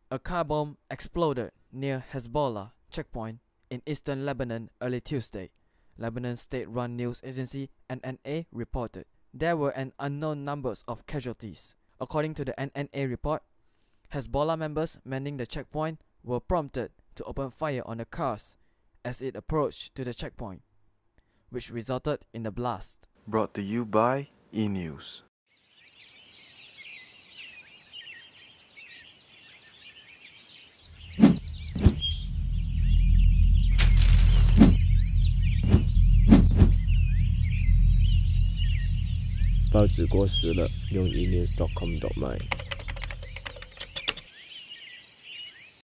A car bomb exploded near Hezbollah checkpoint in eastern Lebanon early Tuesday, Lebanon state-run news agency NNA reported. There were an unknown numbers of casualties. According to the NNA report, Hezbollah members manning the checkpoint were prompted to open fire on the cars as it approached to the checkpoint, which resulted in the blast. Brought to you by E-News. 报纸过时了，用 enews.com.my